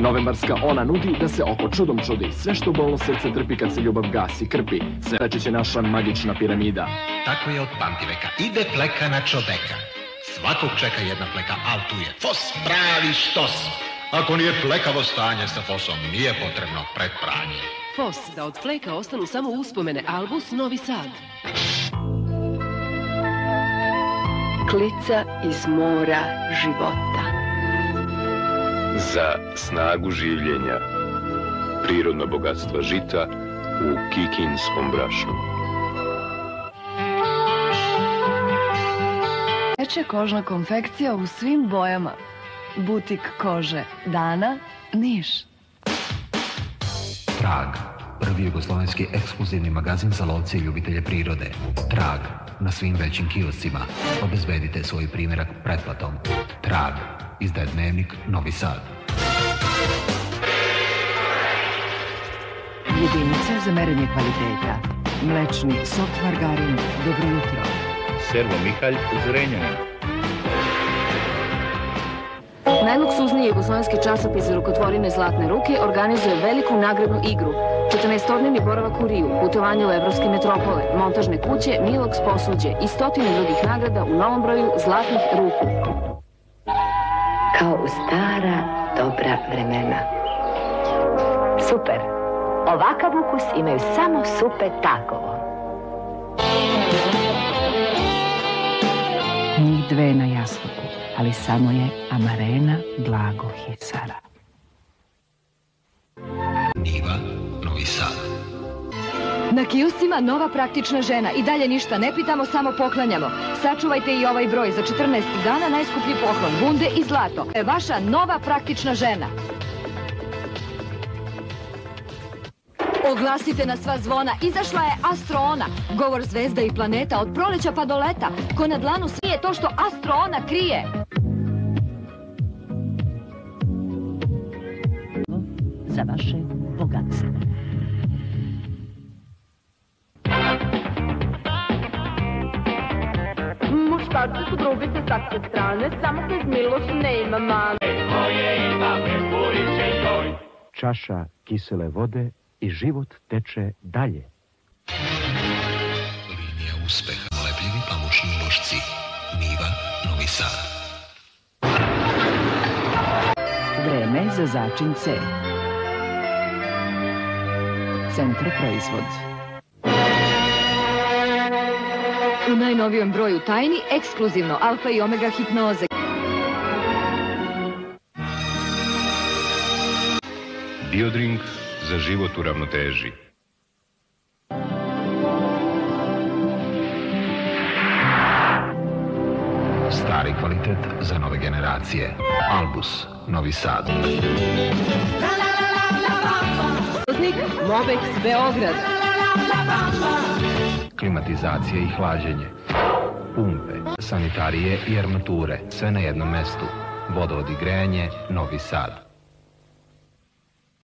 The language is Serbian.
Novembarska ona nudi da se oko čudom čudi. Sve što bolno srce trpi kad se ljubav gasi, krpi. Sve će naša magična piramida. Tako je od pamtiveka. Ide fleka na čoveka. Svakog čeka jedna fleka, al tu je fos, pravi štos. Ako nije flekavo stanje sa fosom, nije potrebno pretpranje. Fos, da od fleka ostanu samo uspomene. Albus, Novi Sad. Klica iz mora života. Za snagu življenja, prirodno bogatstvo žita u kikinskom brašnu. Teče kožna konfekcija u svim bojama. Butik kože Dana, Niš. Trag, prvi jugoslovenski ekskluzivni magazin za lovce i ljubitelje prirode. Trag, na svim većim kioscima. Obezbedite svoj primjerak pretplatom. Trag, izdaje Dnevnik, Novi Sad. Jedinice za merenje kvaliteta. Mlečni sok margarin, dobro jutro. Servo Mihalj, Zrenjanin. Najluksuzniji jugoslovenski časopis za rukotvorine Zlatne ruke organizuje veliku nagradnu igru. 14-dnevni boravak u Riju, putovanje u evropske metropole, montažne kuće, Miloks posuđe i stotine drugih nagrada u novom broju Zlatnih ruku. Kao u stara, dobra vremena. Super. Ovakav ukus imaju samo Super Takovo. Njih dve na jasluku, ali samo je Amarena blago Hisara. Niva, Novi Sad. Na kioscima nova praktična žena. I dalje ništa ne pitamo, samo poklanjamo. Sačuvajte i ovaj broj. Za 14 dana najskuplji poklon. Bunde i zlato. Vaša nova praktična žena. Oglasite na sva zvona. Izašla je Astroona. Govor zvezda i planeta od proleća pa do leta. Ko na dlanu smije to što Astroona krije. Za vaše bogatstvo. Muškarci su grubice svake strane, samo bez Miloš ne ima mane. Moje ima Merkuriće joj. Čaša kisele vode i život teče dalje. Linija uspeha, lepljeni pamučni ulošci. Niva, Novi Sad. Vreme za začin C. Centar proizvod. U najnovijem broju tajni, ekskluzivno alfa i omega hipnoze. Biodrink za život u ravnoteži. Stari kvalitet za nove generacije. Albus, Novi Sad. Mobex, Beograd. Klimatizacija i hlađenje. Pumpe, sanitarije i armature. Sve na jednom mestu. Vodovod i grejanje, Novi Sad.